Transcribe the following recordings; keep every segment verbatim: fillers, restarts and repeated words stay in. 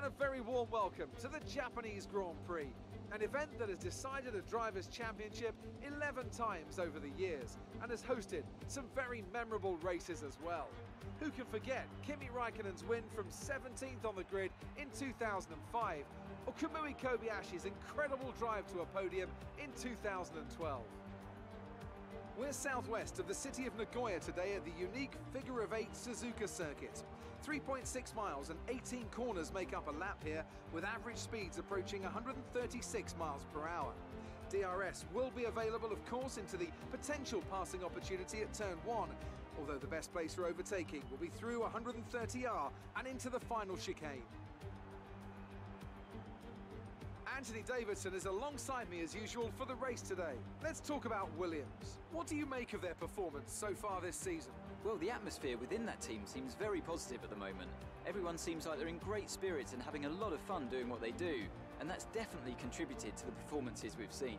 and a very warm welcome to the Japanese Grand Prix, an event that has decided a Drivers' Championship eleven times over the years and has hosted some very memorable races as well. Who can forget Kimi Raikkonen's win from seventeenth on the grid in two thousand five, or Kamui Kobayashi's incredible drive to a podium in two thousand twelve. We're southwest of the city of Nagoya today at the unique figure of eight Suzuka circuit. three point six miles and eighteen corners make up a lap here, with average speeds approaching one hundred thirty-six miles per hour. D R S will be available, of course, into the potential passing opportunity at turn one, although the best place for overtaking will be through one hundred thirty R and into the final chicane. Anthony Davidson is alongside me as usual for the race today. Let's talk about Williams. What do you make of their performance so far this season? Well, the atmosphere within that team seems very positive at the moment. Everyone seems like they're in great spirits and having a lot of fun doing what they do, and that's definitely contributed to the performances we've seen.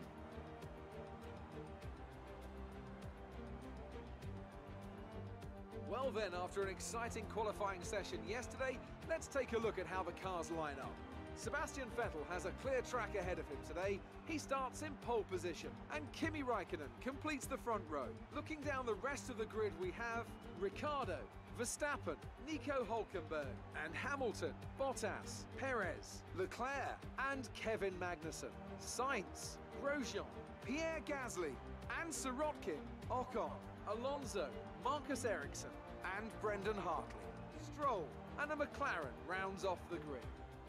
Well then, after an exciting qualifying session yesterday, let's take a look at how the cars line up. Sebastian Vettel has a clear track ahead of him today. He starts in pole position, and Kimi Raikkonen completes the front row. Looking down the rest of the grid, we have Ricciardo, Verstappen, Nico Hülkenberg, and Hamilton, Bottas, Perez, Leclerc, and Kevin Magnussen. Sainz, Grosjean, Pierre Gasly, and Sirotkin, Ocon, Alonso, Marcus Ericsson, and Brendan Hartley. Stroll and a McLaren rounds off the grid.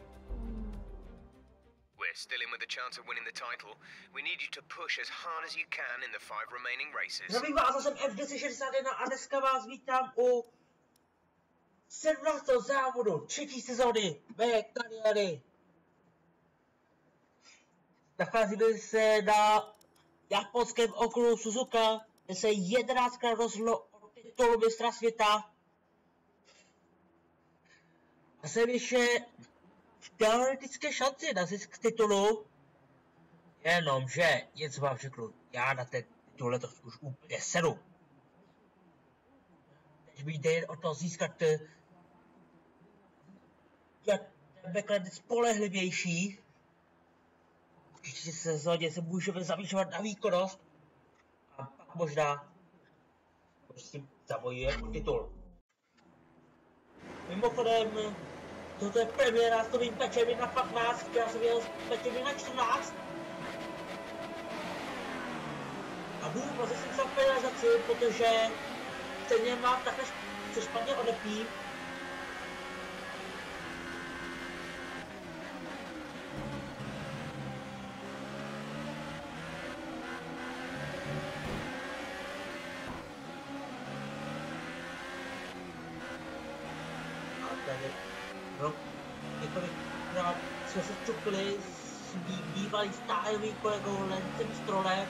We're still in with a chance of winning the title. We need you to push as hard as you can in the five remaining races. Zdravím vás, jsem F deset šedesát jedna a dneska vás vítám u sedmnáctého závodu třetí sezóny mé kariéry. Nacházíme se na japonském okruhu Suzuka, kde se jedenáctkrát rozhodlo o titulu mistra světa. A jsem ještě teoretické šanci na zisk titulu, jenomže něco vám řeknu, já na ten titul letos už úplně sedu. Teď mi jde jen o to získat ten McLaren spolehlivější. V příští sezóně se můžeme zaměřovat na výkonnost a pak možná prostě zabojuje o titul. Mimochodem, toto je premiéra s novým pečem na patnáct, já jsem jel s pečem na čtrnáct. A budu prostě si psat penalizaci, protože stejně mám takhle se špatně odepím. A tady no, několikrát jsme se čupili s bývalým stájovým kolegou Lencem Strollem.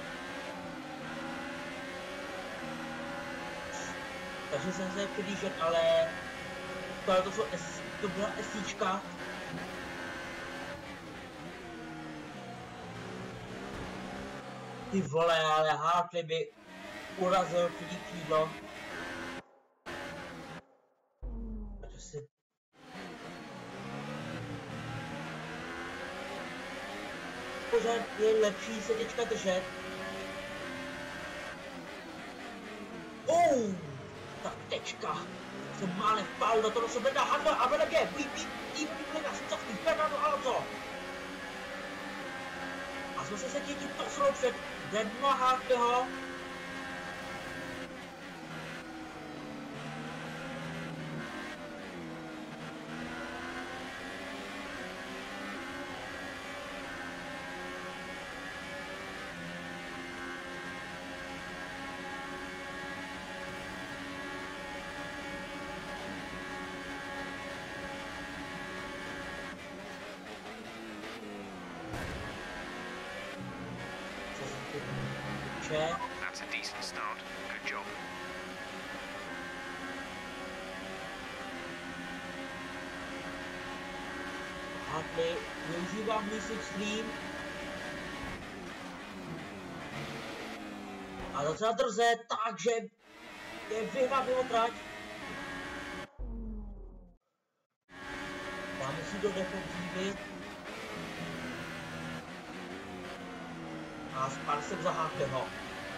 Takže jsem se předjíždět, ale tohle to, jsou S, to byla SIčka. Ty vole, ale Hartley by urazil přední křídlo. Takže si pořád je lepší se teďka držet. Oh, ta tečka. Jsem málem vpál do toho sebe na Hadla a vedle mě. Bíp, bíp, bíp, bíp, bíp, já jsem co chvíli, Fernando Alonso. A jsme se se tím posunul před Bradna Hartleyho. That's a decent start. Good job. Hartley využívá Music Stream. A docela drze, takže je vyhrát jeho trať. Dáme si do defenzívy. A spal jsem za Hartleyho.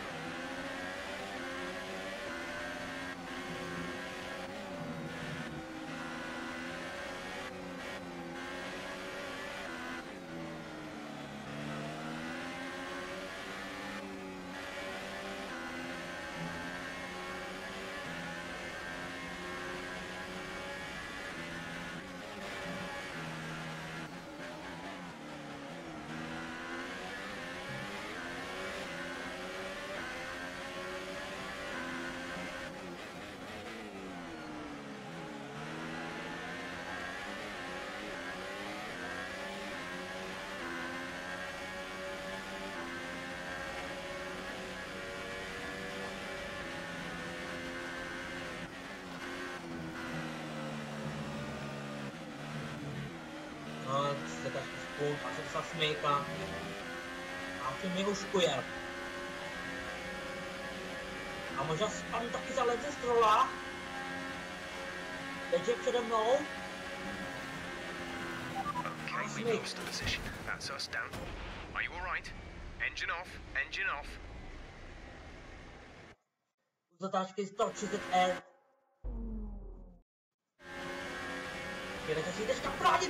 Se tak spolu, a jsem se smejka. A tím mě už ujel. A možná spadnu taky za led ze Strolla. Teď je přede mnou. Okay, we lost the position. That's us down. Are you all right? Engine off. Engine off. U zatáčky sto třicet R. Jedete si teďka bránit.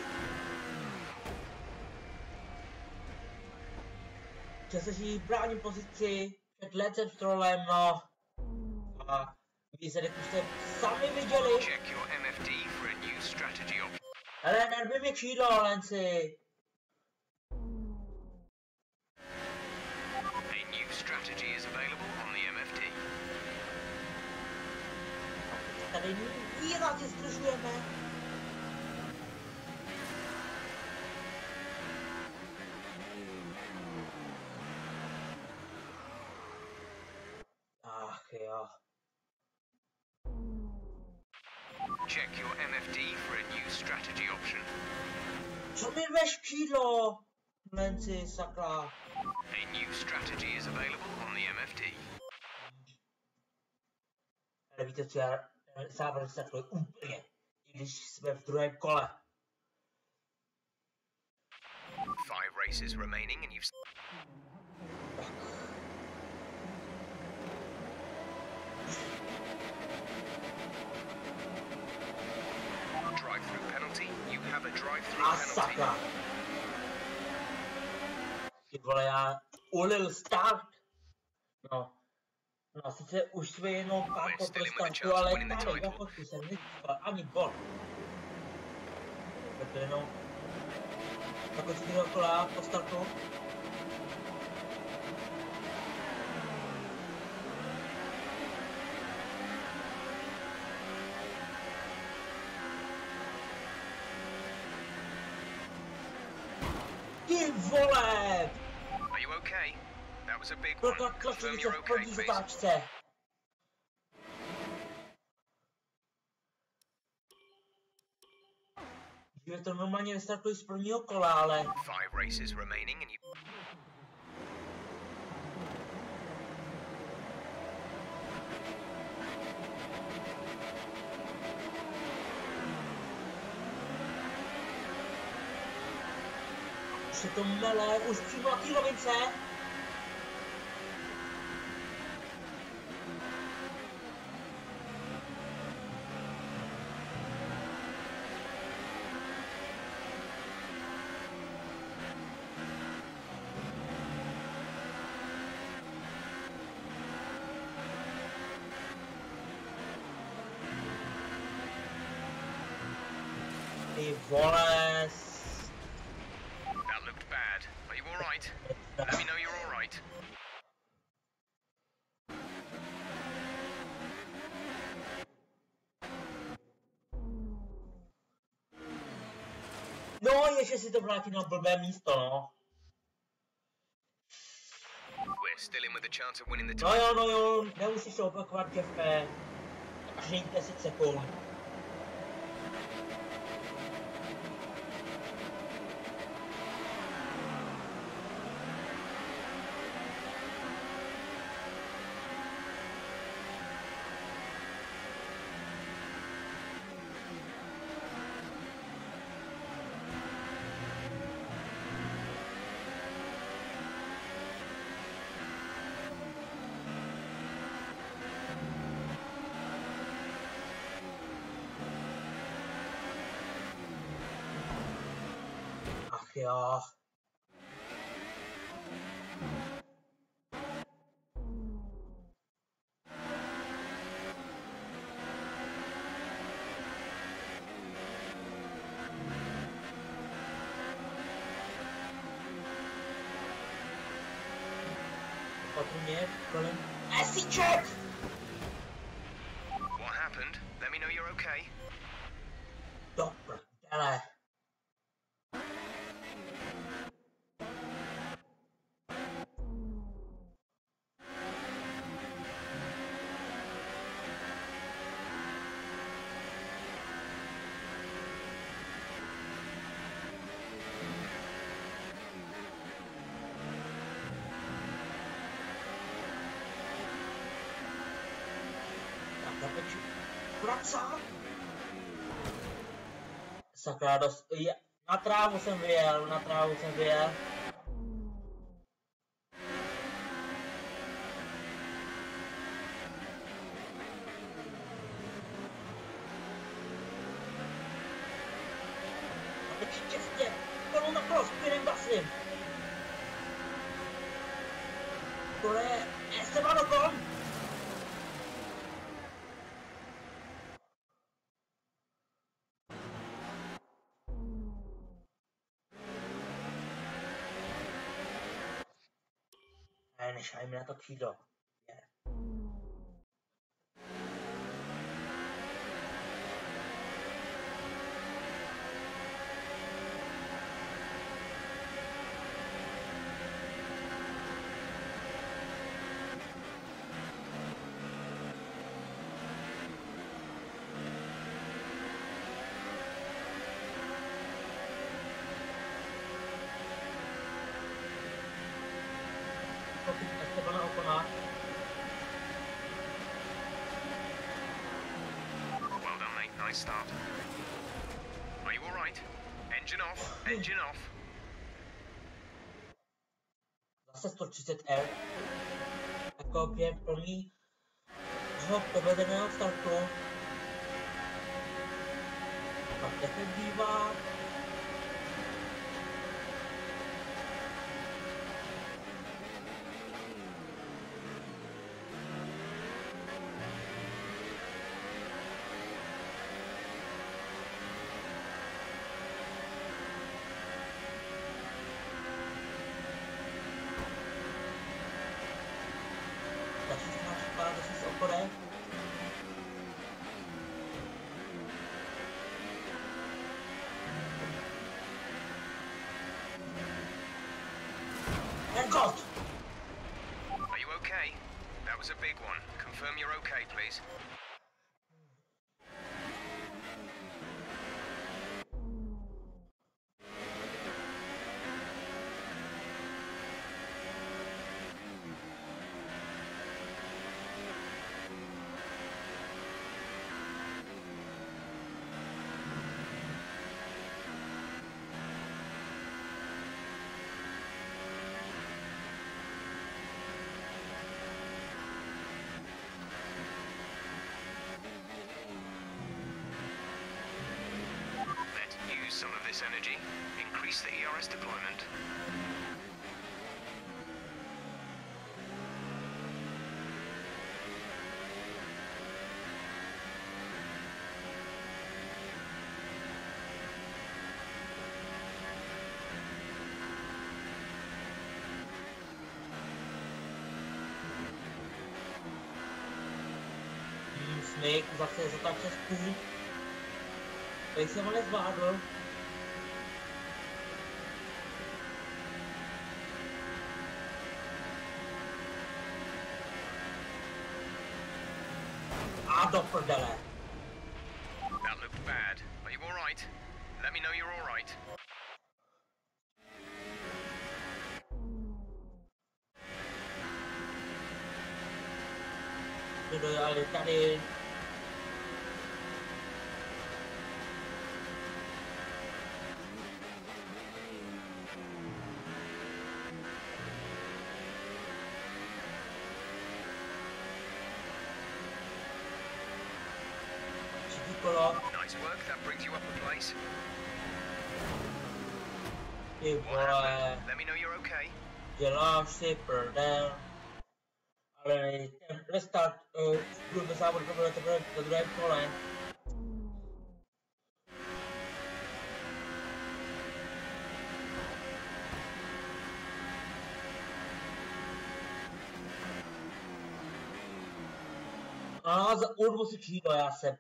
Čase si bráním pozici před Lencem Strollem, no. A výsledek už jste sami viděli. Check your M F D for a new strategy option. Ale nervy mi křídlo, Lenci. A new strategy is available on the M F D. Tady výrazně zdržujeme. Ach jo. Check your M F D for a new strategy option. Co mi rveš křídlo? Lenci, sakra. A new strategy is available on the M F D. Ale víte co, já závod se takový úplně, i když jsme v druhém kole. Five races remaining and you've... Drive-through penalty. You have a drive-through A penalty. sakra. Ty vole, já ulil start. No. No, sice už jsme jenom pár po startu, ale tady na chodku jsem nezískal ani gol. Proto jenom na konci druhého kola po startu. Ty vole! Are you okay? That was a big one. Proto tlačili Confirm se you're v okay, první please. zatáčce. Že to normálně restartují z prvního kola, ale... Five races remaining and you... Už se to mele, už přímo na té rovince. Ty vole. That looked bad. Are you all right? Let me know you're all right. No, ještě si to vrátí na blbé místo, no. We're still in with a chance of winning the No title. jo, no jo, nemusíš to opakovat, Jeffe. Každých deset sekund. jo. Patrně kolem esíček! What happened? Let me know you're okay. Do prdele. Zapeču. Praca! Sakra, dost... Je, na trávu jsem vyjel, na trávu jsem vyjel. A teď čestě, kolu na kolo, spinnem basím. To je Esteban Ocon. Ne, nešaj mi na to křídlo. Je. Estebana Ocona. Well done, mate. Nice start. Are you all right? Engine off. Engine off. Zase sto třicet R. Jako během plný toho povedeného startu. Pak defenzíva. Zase s oporem. And God! Are you okay? That was a big one. Confirm you're okay, please. Some of this energy. Increase the E R S deployment. Snake zase zatáče spůl. Tady jsem ho nezvládl. A do prdele. That looked bad. Are you all right? Let me know you're all right. Dojeli tady. Nice work, that brings you up a place. Ty What vole, happened? Let me know you're okay. děláš si prdel. Ale ten restart uh, průběh závodu to bude teprve ve druhém kole. A za urbu si křídlo, já se...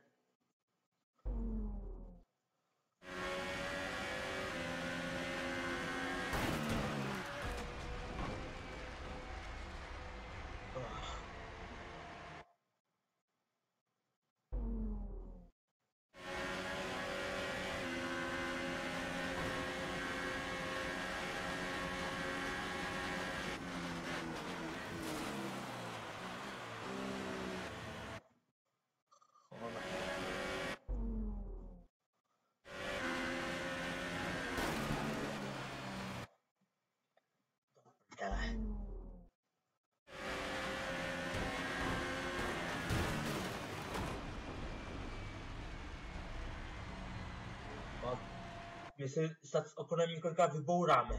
My si snad s Okonem několikrát vybouráme.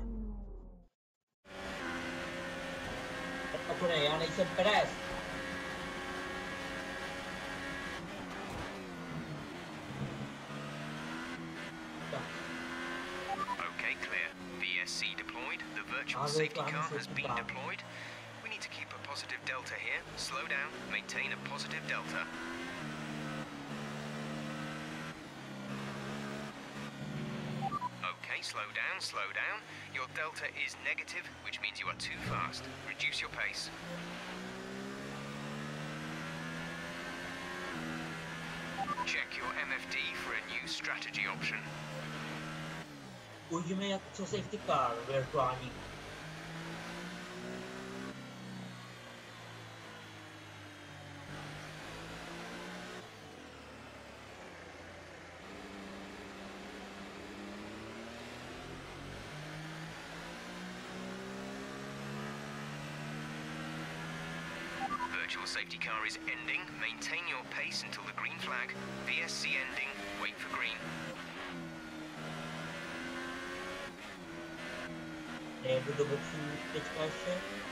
Okone, já nejsem Perez. Okay, clear. V S C deployed. The virtual safety car has been deployed. We need to keep a positive delta here. Slow down. Maintain a positive delta. Okay, slow down, slow down. Your delta is negative, which means you are too fast. Reduce your pace. Check your M F D for a new strategy option. Uvidíme, jak co safety car virtuální. Virtual safety car is ending. Maintain your pace until the green flag. V S C ending. Wait for green. Nejdu do boxů teďka ještě.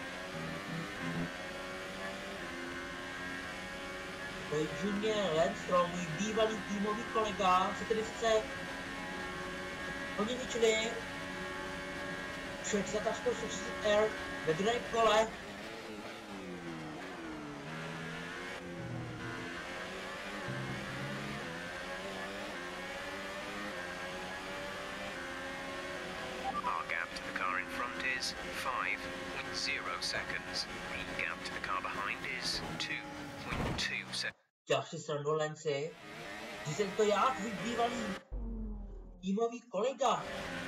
Takže mě Lance, můj bývalý týmový kolega, se tedy chce hodně ničili. šedesát až sto šedesát R ve druhém kole. five point zero seconds. The gap to the car behind is two point two seconds. Děláš si srandu, Lenci? Když jsem to já, tvůj bývalý týmový kolega.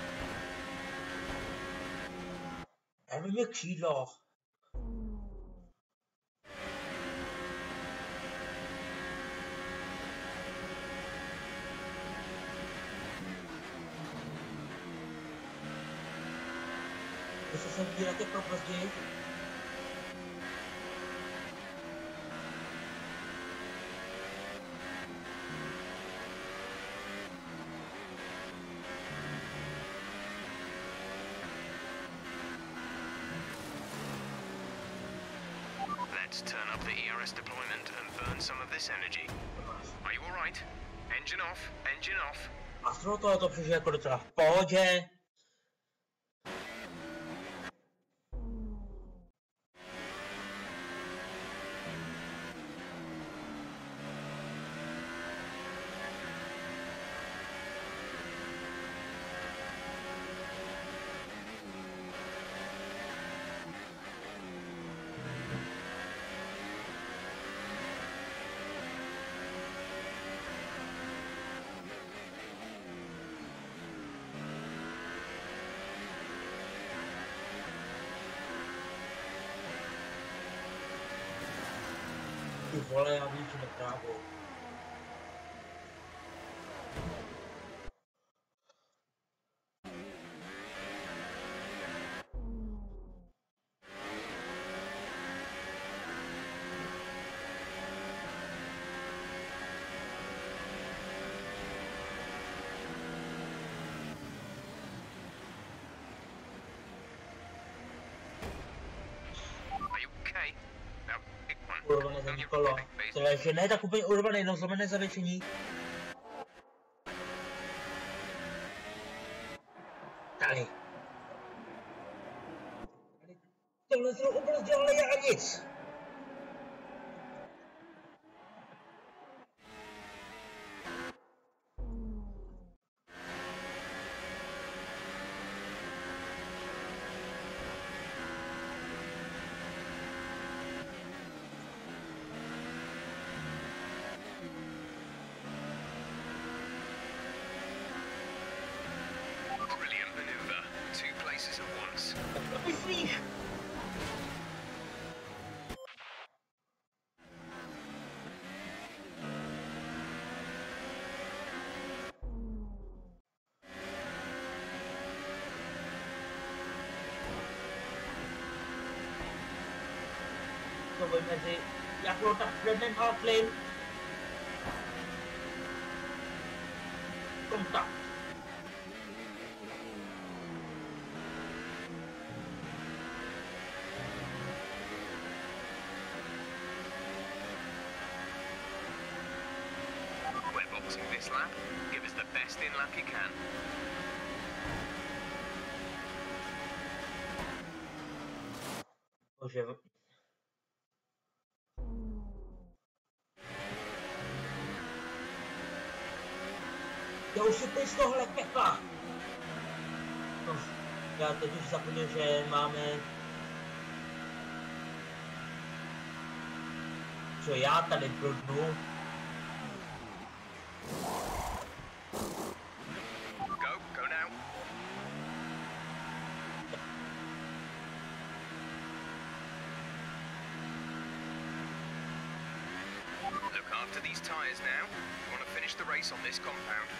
Já vím, jak křídlo. Jestli jsem dílet jak propozději. Let's turn up the E R S deployment and burn some of this energy. Are you alright? Engine off, engine off. A z toho tohle to přežije jako docela v pohodě. Ty vole, já víc neprávo. první kolo. Takže ne tak úplně urvaný, jenom zlomené zavěšení. Tady. Tohle celou oblast dělali já nic. Myslíš? To bude mezi jakou tak Fredem a Flynn. Kontakt. This lap, give us the best in lap you can. Bože. Já už si teď z tohle pekla. No, já teď už zapomněl, že máme... Co já tady bludnu? After these tyres now, you want to finish the race on this compound.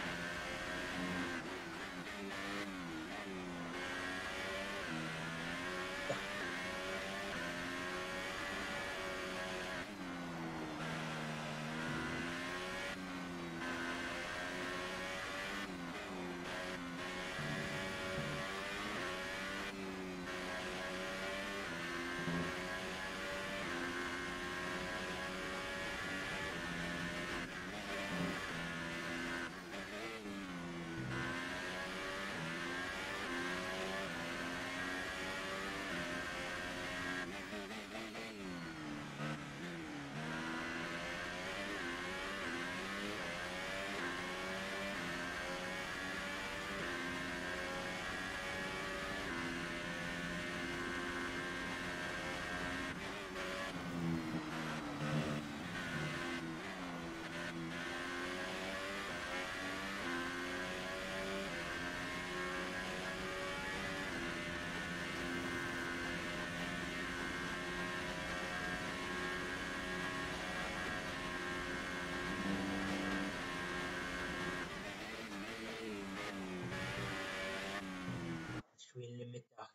Sui limitach.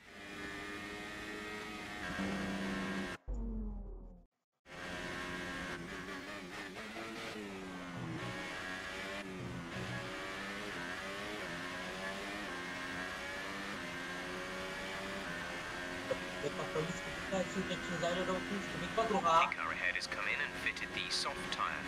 The car ahead has come in and fitted the soft tyre.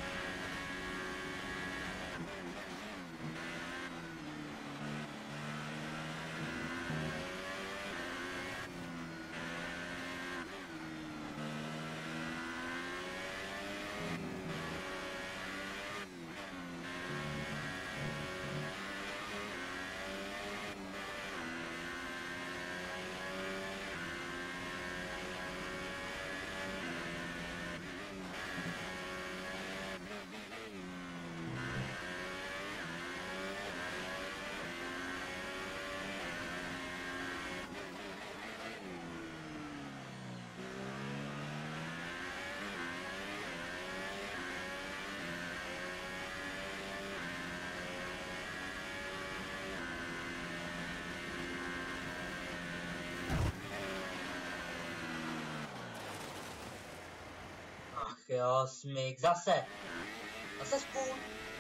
Jo, smyk, zase. Zase spůl.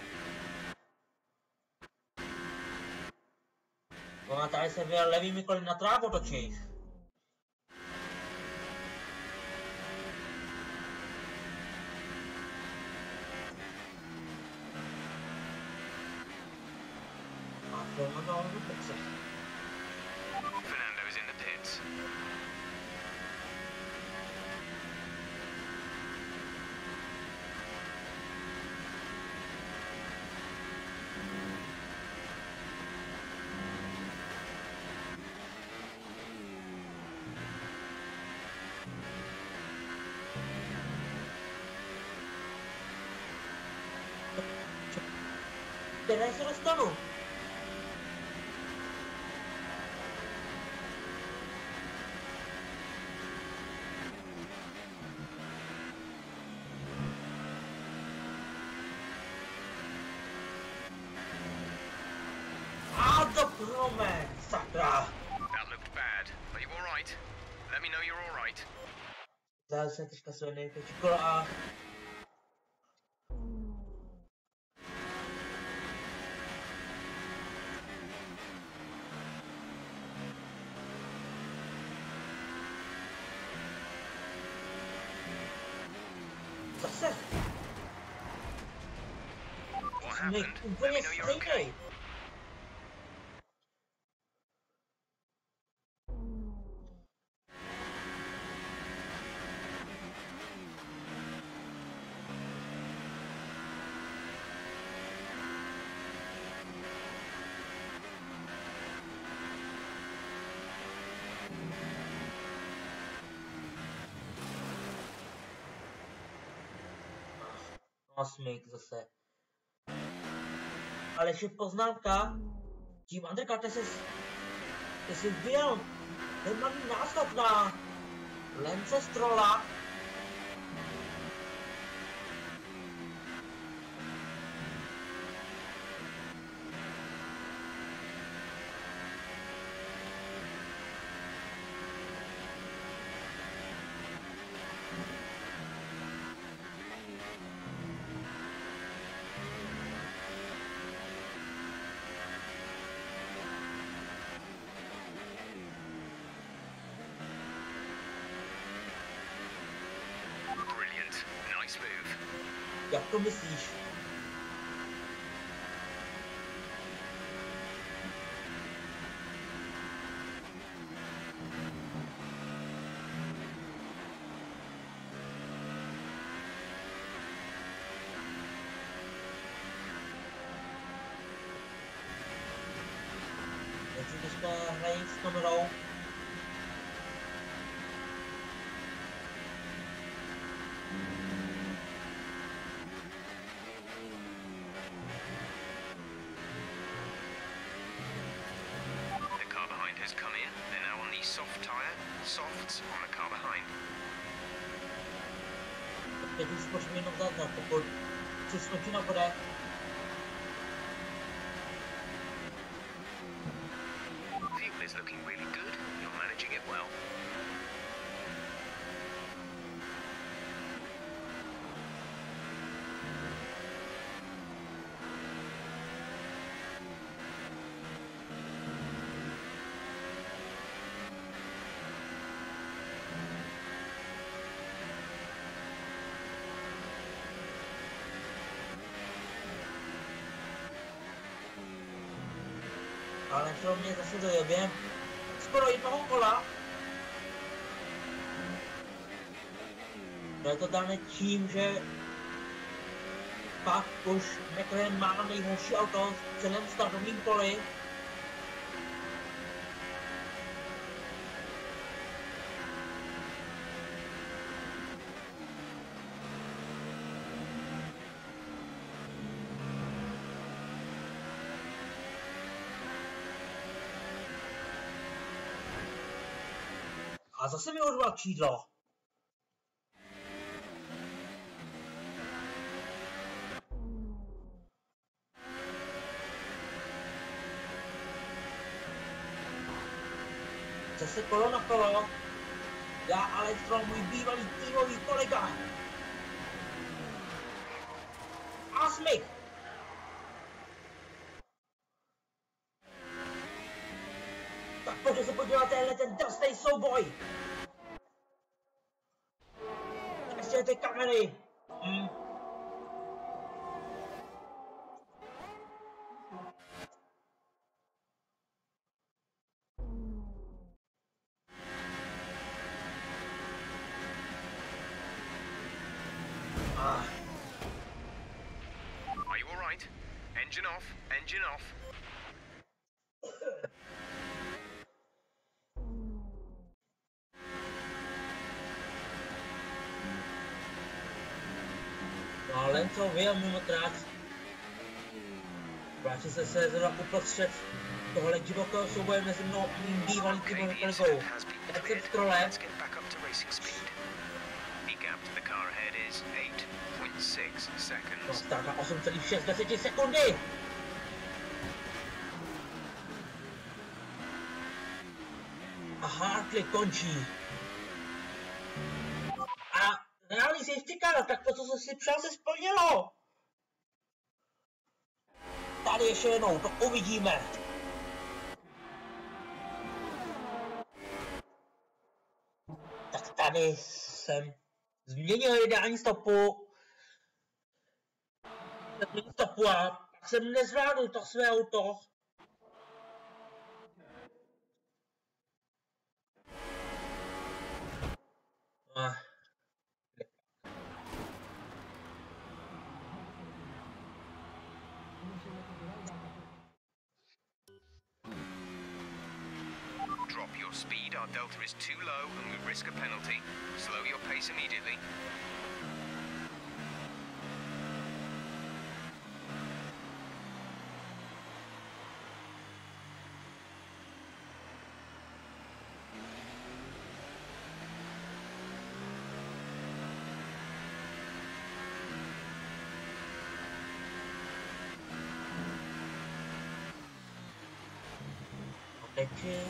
Ona tady se vyjel levými koly na trávu točíš. Fernando v boxech. Fernando's in the pits. Které se dostanu? A do prome, sakra! That looked bad. Are you alright? Let me know you're alright. Zase teďka své největší kolo a... Zase! What Jsme happened? Let me úplně know you're okay. stejnej. Smyk zase. Ale ještě poznámka, tím undercarte se ty si vyjel ten malý náskok na Lance Strolla. Brilliant. Nice move. Jak to myslíš? Takže teďka hrají s kamerou. The car behind has come in. They're now on the soft tyre. Softs on the car behind. Teď už skočím jenom zadna, pokud si skočí na bude. Fuel is looking really good. You're managing it well. Ale to mě zase dojebě. Skoro jednoho kola. To je to dané tím, že pak už McLaren má nejhorší auto v celém startovním poli. A zase mi urval křídlo. Zase kolo na kolo. Já Alex Stroll, můj bývalý týmový kolega. A smyk. Tak pojďte se podívat tenhle ten drsnej souboj. Ještě ty kamery. Hmm. Engine off, engine off. No, Lenco vyjel mimo trať. Vláči se sezona uprostřed tohle divokého souboje mezi mnou a mým bývalým týmovým kolegou. Jak jsem v trole. No, ztráta osm celá šest sekundy. A Hartley končí. A reálný safety car, tak to, co jsem si přál, se splnilo. Tady ještě jednou, to uvidíme. Tak tady jsem změnil ideální stopu. Změnil stopu a pak jsem nezvládl to své auto. A Drop your speed, our delta is too low and we risk a penalty. Slow your pace immediately. teď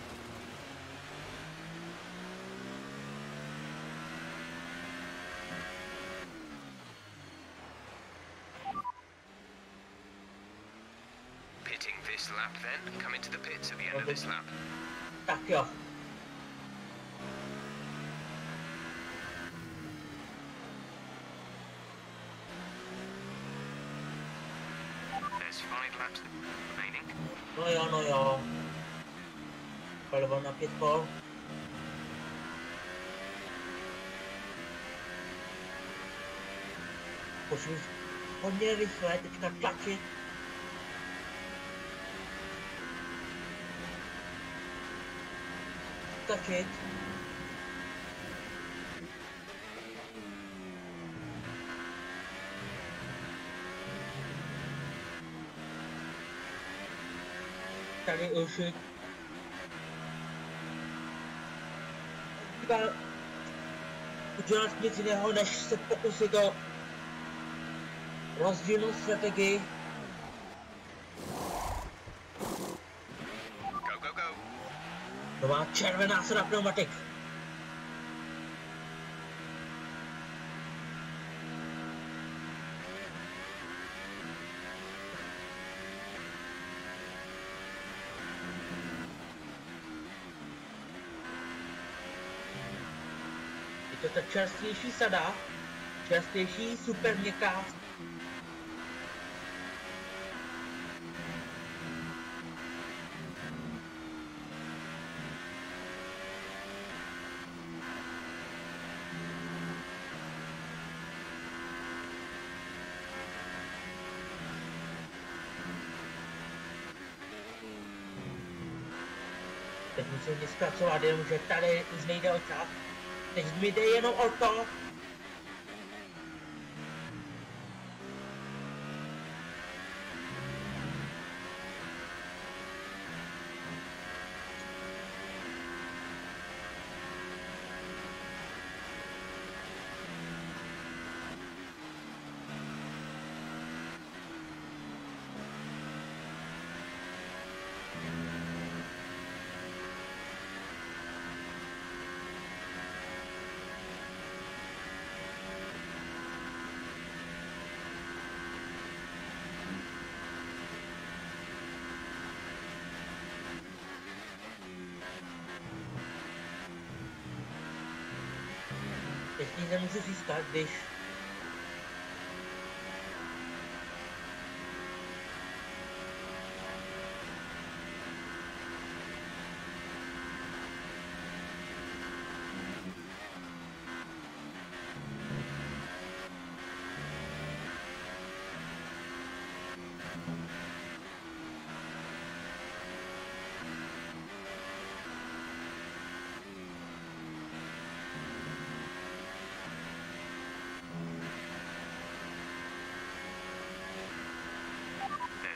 Pitting this lap then, come into the pits at the end of this lap. tak jo. There's five laps remaining. No jo, no jo. Palivo na pět kol. Musím hodně rychle teďka tlačit. Tlačit. Tady už udělat nic jiného, než se pokusit o rozdílnou strategii. Go, go, go. Nová červená sada pneumatik. Je to ta čerstvější sada, čerstvější, super měkká. Teď musím mě zpracovat, jenomže tady už nejde o čas. Teď mi jde jenom o to, teď nic nemůžu získat, když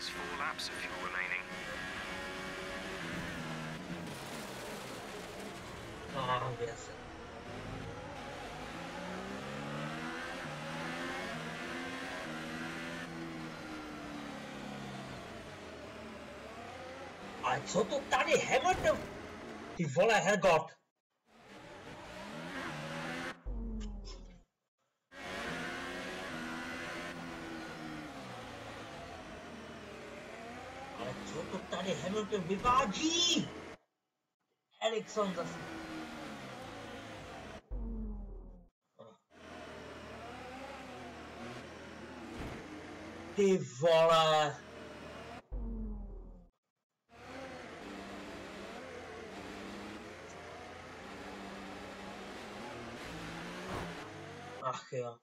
There's four laps of fuel remaining. Ah, yes. A co to tady Hamilton? Ty vole, Hergot. Ale co to tady Hamilton vyvádí? Ericsson zase. Ty vole. Ach jo.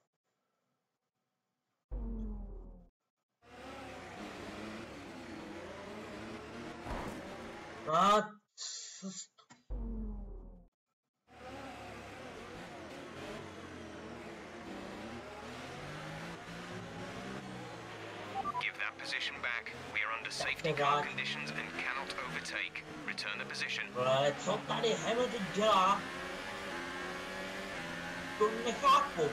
A co z... Give that position back. We are under safety car conditions and cannot overtake. Return the position. Ale co tady Hamilton dělá? To nechápu.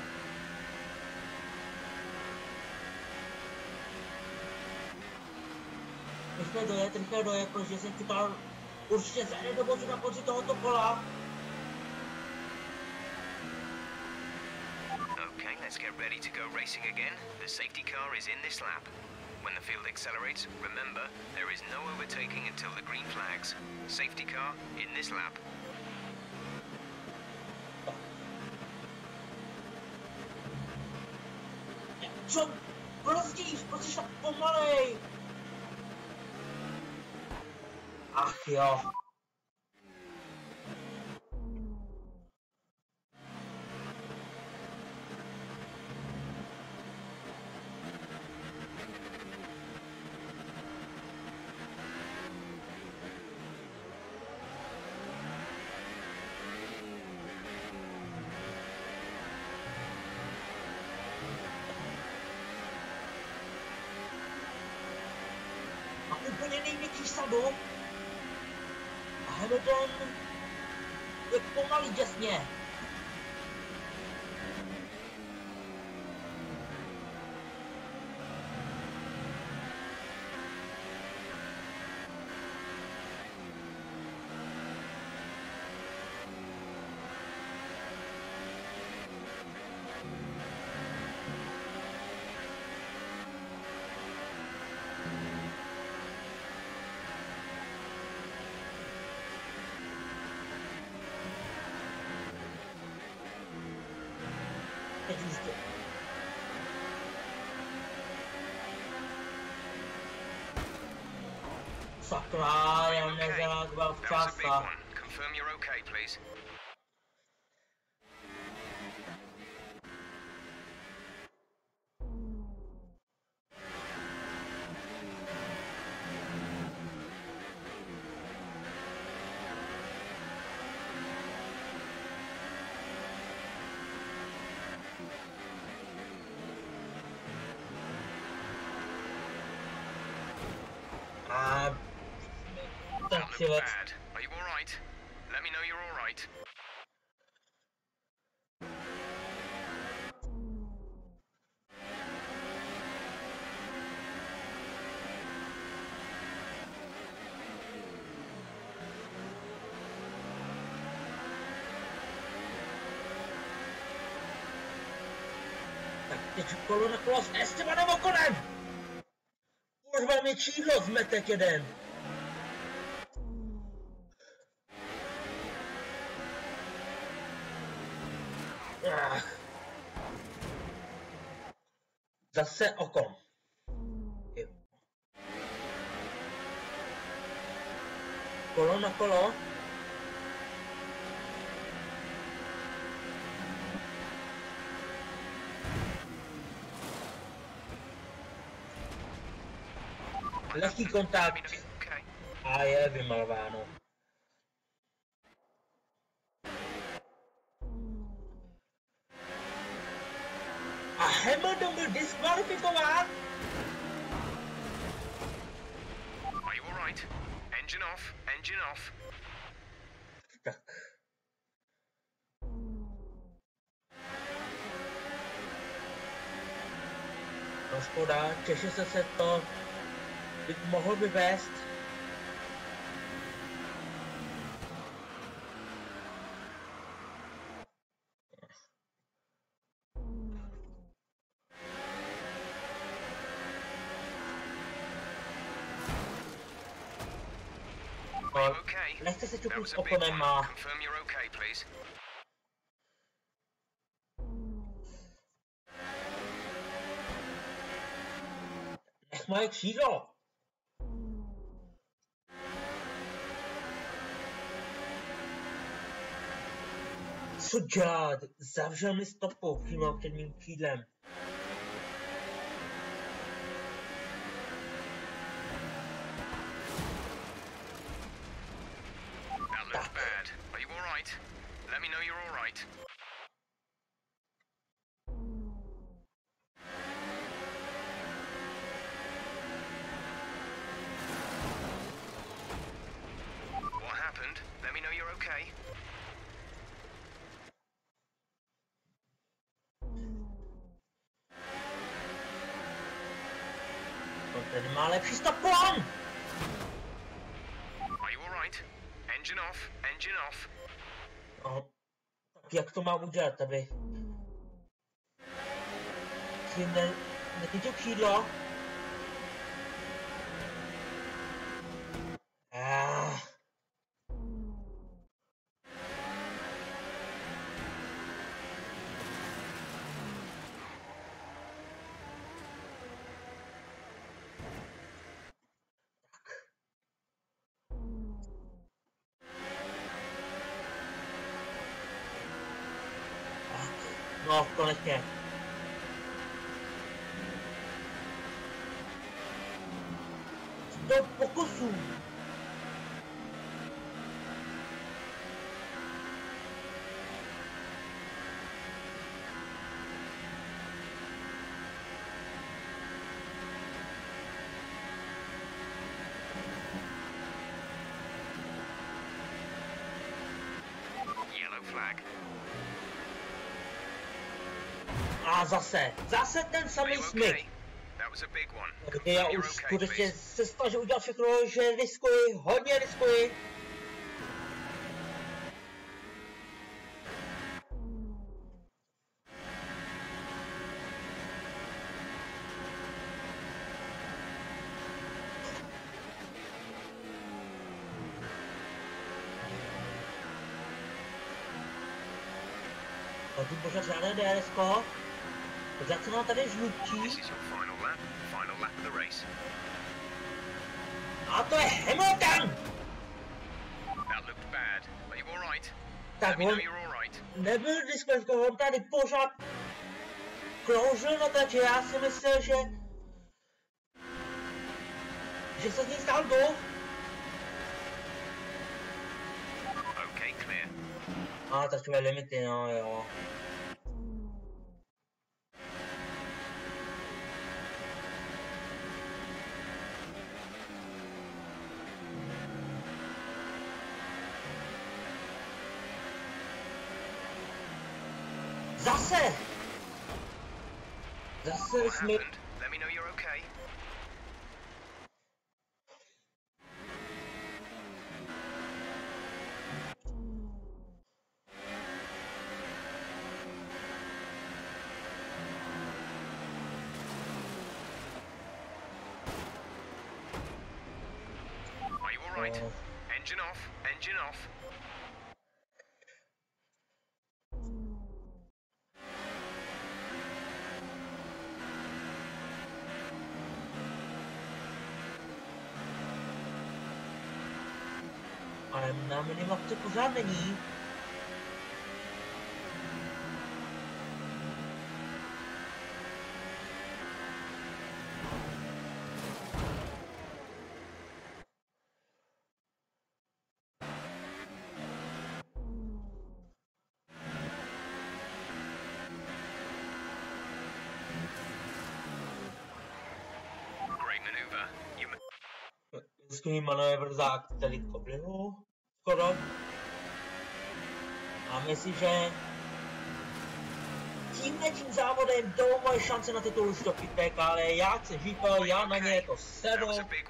Rychle dojet, rychle dojet, protože jsem čekal určitě zajde do bozu na konci tohoto kola. Okay, let's get ready to go racing again. The safety car is in this lap. When the field accelerates, remember, there is no overtaking until the green flags. Safety car in this lap. Co brzdíš? Proč jsi tak pomalej? Ach jo. Úplně největší sadu. A Hamilton je pomalý děsně. Teď už to. Sakra, já nezareagoval včas a... Confirm you're okay, please. A... Tak si let. Are you all right? Let me know you're all right. Tak teď kolo na kolo s Estebanem Oconem! Už vám je čídlo zmetek jeden. Ach. Zase Ocon. Jo. Kolo na kolo. Lehký kontakt. A je vymalováno. A Hamilton byl diskvalifikován? right. Engine off, engine off. Tak. No škoda, Češi se se to by mohl vyvést. Nechce se čupnout s okonem a... Confirm you're okay, please. Nech moje křídlo! Co dělat? Zavřel mi stopu přímo před mým křídlem. Ten má lepší stoplán! Are you all right? Engine off, engine off. No, tak jak to mám udělat, aby... Si ne... nechytil křídlo? Ah. No, konečně. Sto pokusů. Yellow flag. A zase, zase ten samý smyk. Kdy já už skutečně se snažím udělat všechno, že riskuji, hodně riskuji. A tu pořád žádné D R S ko. Pořád se nám tady žlutí. A to je Hamilton! Tak on nebyl diskvalifikován, on tady pořád kroužil na trati. Já si myslel, že že se z ní stal gól. A tak to je limity, no jo. Zase! Zase jsme... Are you all right? Engine off, engine off. Ale na minimapce pořád není. Skvělý manévr za akci tady k oblihu. Skoro. Máme si, že tímhle tím závodem jdou moje šance na titul už do feedback, ale já chci říkal, já na ně to sedu.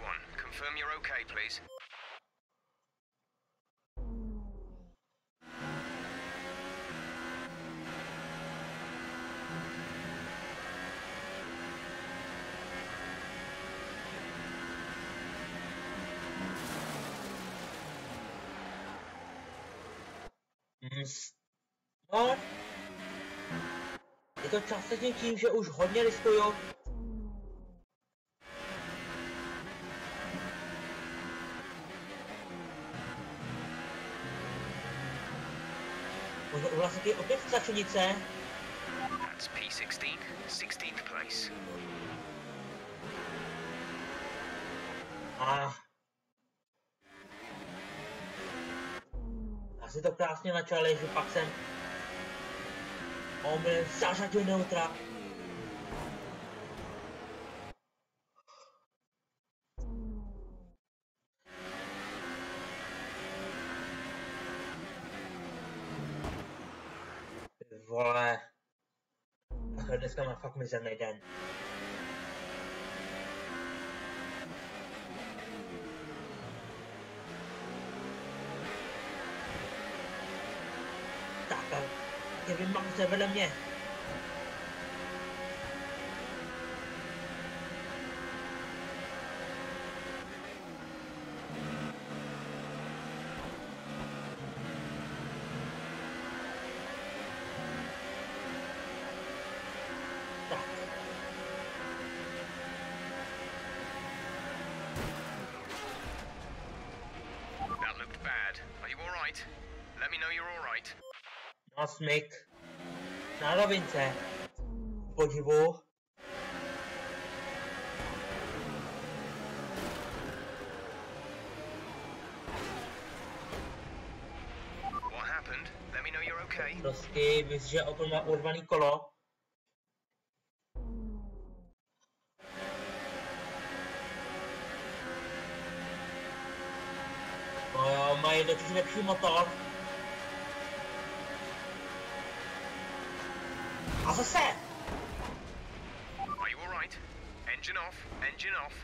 No, je to částečně tím, že už hodně riskuju. Můžu vlastně opět tlačenice. That's P sixteen, sixteenth place. A asi to krásně načali, že pak jsem omyl zařadil neutra. Vole. Takhle dneska má fakt mizerný den. Kevin Magnussen vedle mě. Tak. That looked bad. Are you all right? Let me know you're all right. No smyk. Na rovince. Podivu. What happened? Let me know you're okay. Prostě víš, že Ocon má urvaný kolo. No jo, mají dočít lepší motor. A zase! Are you all right? Engine off, engine off.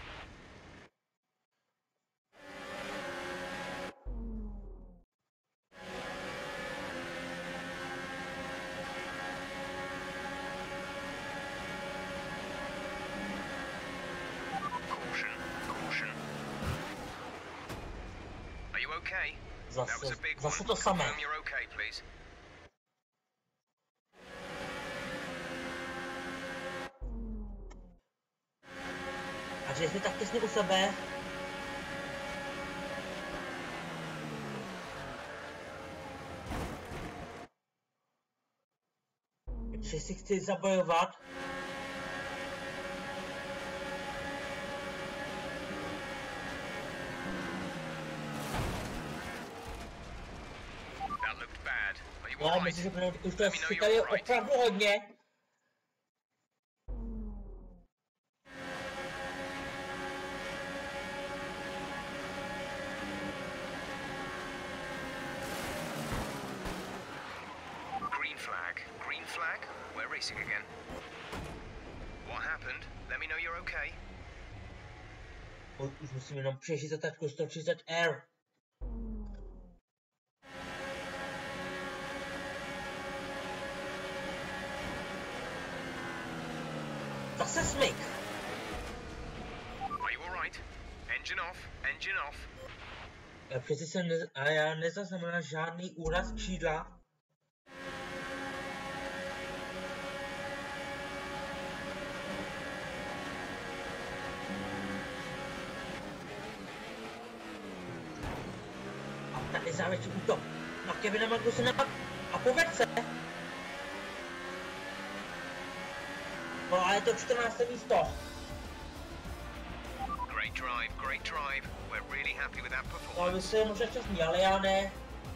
Caution, caution. Are you okay? Zase, That was a big zase one. to samé. Confirm you're okay, please. A že jsi tak těsně u sebe. Že si chci zabojovat. That looked bad. Are you No, all myslím, right? že už to si tady opravdu hodně. Green flag. Green flag? We're racing again. What happened? Let me know you're okay. Už musím jenom přežít za tačku sto třicet R. Zase smyk. Are you all right? Engine off, engine off. Já přeci jsem ne, a já nezaznamenal žádný úraz křídla. A tady závěrečný útok na Kevina Magnusena a povedl se. No a je to čtrnácté místo. Great drive, great drive. We're really happy with that No performance. vy jste možná šťastný, ale já ne.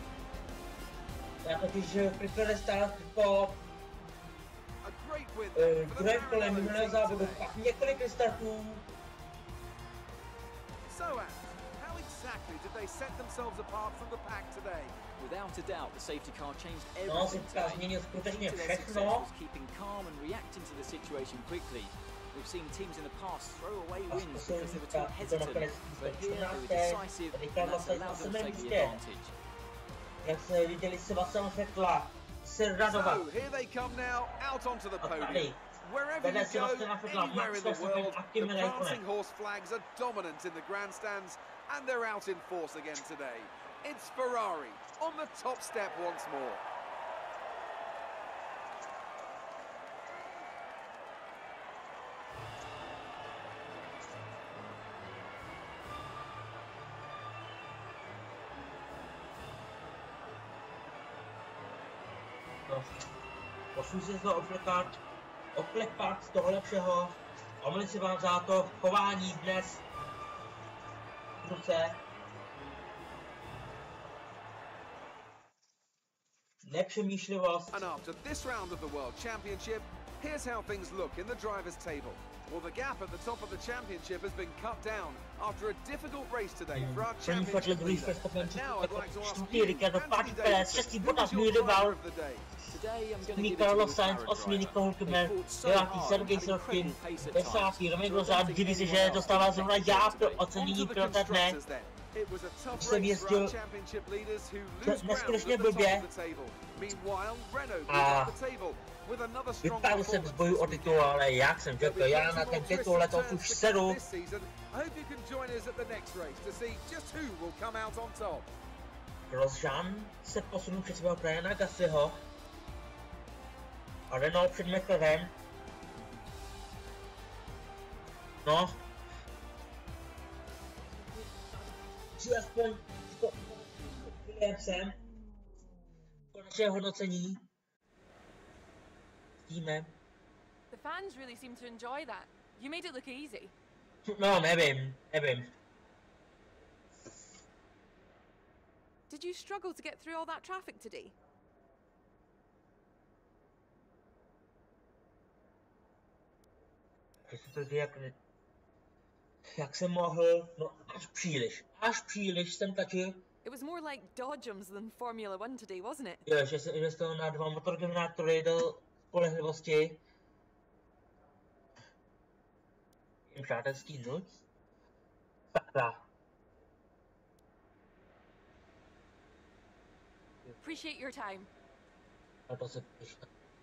Já totiž Prickle stál po A great win uh, for the druhém kole Maranello minulého team závodu today. pak několik restartů. So, Anne, how exactly did they set themselves apart from the pack today? Without a doubt, the safety car changed No, everything teďka today. změnil The skutečně key to their success všechno. was keeping calm and reacting to the situation quickly. We've seen teams in the past throw away A wins because they were too zkusím to hesitant, nakonec but here they were čtrnácté, decisive teďka and that's vlastně allowed na them to sedmém take the místě. advantage. Jak se viděli Sebastian Vettel, se radovat. So, here they come now, out onto the A podium. tady, Wherever vedle you go, Sebastiana Vettela, anywhere Max in the Verstappen world, a the Kimi Räikkönen. prancing horse flags are dominant in the grandstands, and they're out in force again today. It's Ferrari on the top step once more. No, posun si to oklepat, oklepat z tohle všeho, omyl si vám za to chování dnes v ruce. Nepřemýšlivost. And after this round of the World Championship, here's how things look in the drivers' table. Well, the gap at the top of the championship has been cut down after a difficult race today for our První Vettel, championship druhý leader. Verstappen, And now I'd like to ask čtvrtý you, Ricardo, Anthony pátý Perez, Davidson, šestý who Bottas, was your můj driver rival, of the day? Today I'm going to osmý give it to Carlos the Sainz, McLaren osmý driver. Nicole Hülkenberg, They fought so devátý hard Sergej and had Sofkin, incredible pace at desátý times. Romain So I Grosjean, don't think diví se, anyone že else dostává can zrovna take já credit pro today. ocenění Onto the pilota dne. constructors then. It was a tough Jsem race for jezdil our championship leaders who lose ground neskutečně at the top blbě of the table. Meanwhile, Renault a moved up the table with another strong vypadl jsem z boju o titul, ale jak jsem řekl, já na ten titul letos už sedu. this season. I hope you can join us at the next race to see just who will come out on top. Grosjean se posunul před svého Briana Gassiho a Renault před McLaren. No. Si aspoň Williamsem konečné hodnocení s týmem. The fans really seem to enjoy that. You made it look easy. No, nevím, nevím. Did you struggle to get through all that traffic today? Jestli to jak, jak jsem mohl, no až příliš, až příliš jsem taky. It was more like dodgems than Formula One today, wasn't it? Jo, že jsem investoval na dva motorgenerátory do spolehlivosti. Jim přátelský nuc. Sakra. Appreciate your time. A to se píše.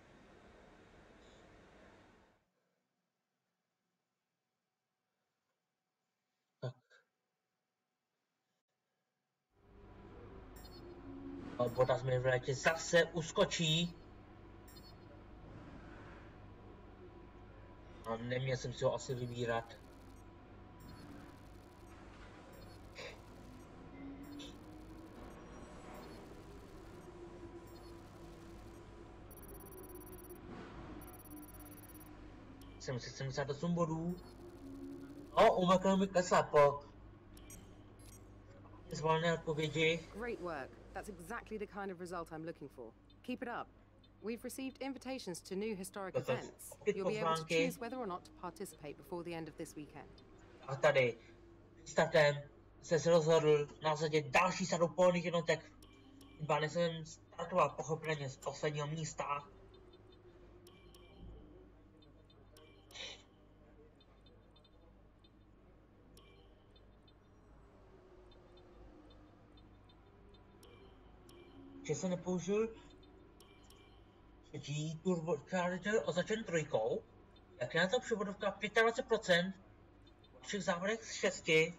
Tak. A Bottas mi v létě zase uskočí. A neměl jsem si ho asi vybírat. Jsem si sedmdesát osm bodů. No, umakal mi klesá po zvolené odpovědi. Great work. That's exactly the kind of result I'm looking for. Keep it up. We've received invitations to new historic Toto events. opět You'll be able to pozvánky. choose whether or not to participate before the end of this weekend. A tady startem jsem se rozhodl na základě další sadu polných jednotek. Tím pádem jsem startoval pochopitelně z posledního místa. Že jsem nepoužil třetí turbocharger označen trojkou. Jak je na to převodovka dvacet pět procent v všech závodech z šesti.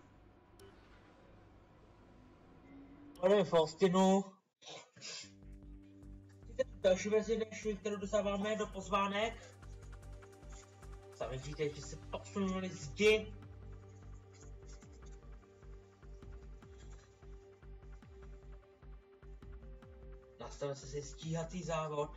Pane Faustinu. Další verzi, než kterou dostáváme do pozvánek. Sami vidíte, že se posunuli zdi. Nastavil se si stíhací závod.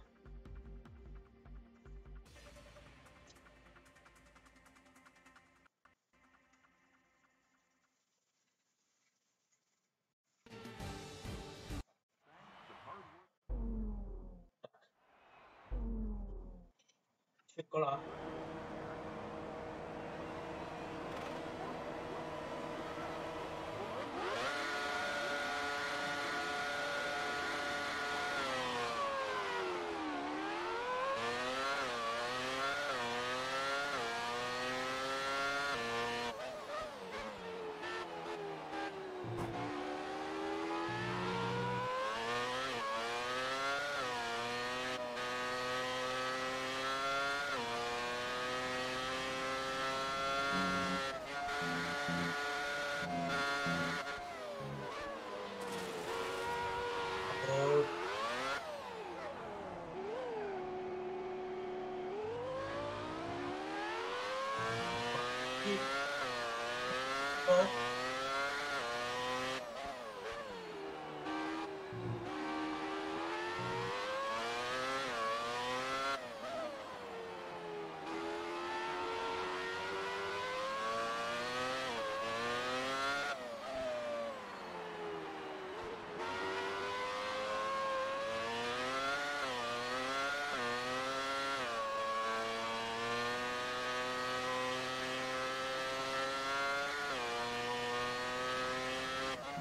Tři kola.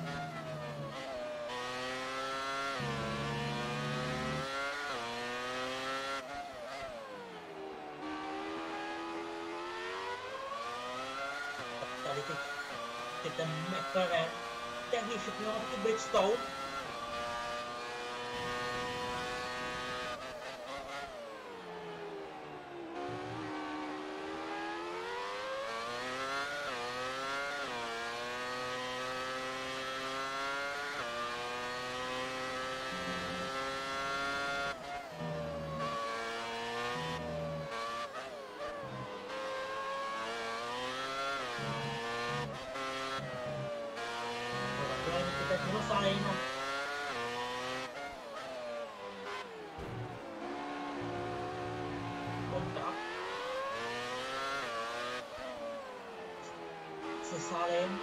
Tady teď, teď ten McLaren, tehdy všechno na tu Bridgestone. Salem.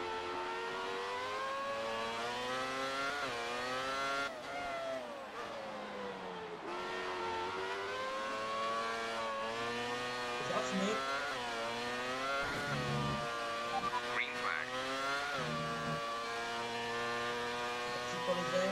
Smith. Green flag. Police.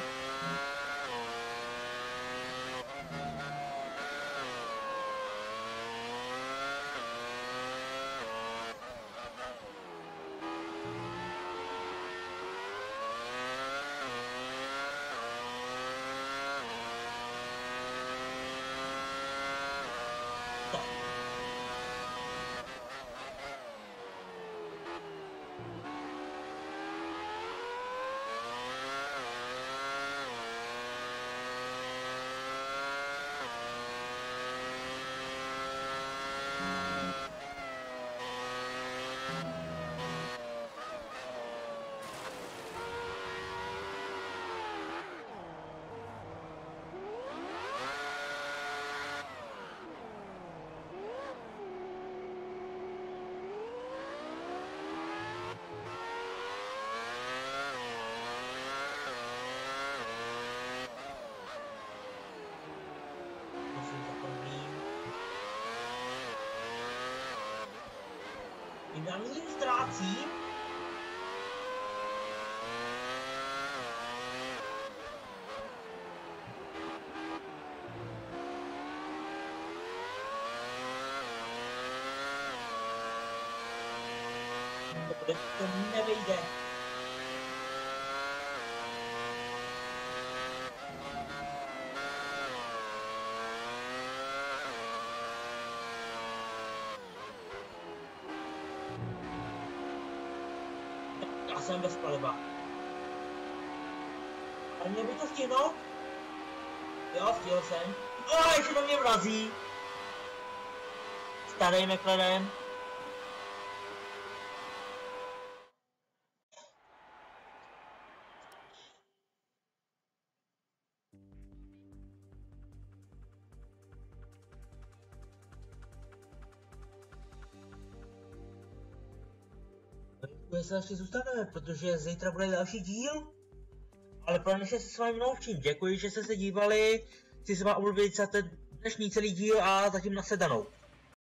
Já nyní ztrácím. To nevejde. Já jsem bez paliva. Ale měl by to stihnout? Jo, stihl jsem. O, ještě do mě vrazí. Starý McLaren. My se ještě zůstaneme, protože zítra bude další díl. Ale pro dnešek se s vámi loučím. Děkuji, že jste se dívali. Chci se vám omluvit za ten dnešní celý díl a zatím nashledanou.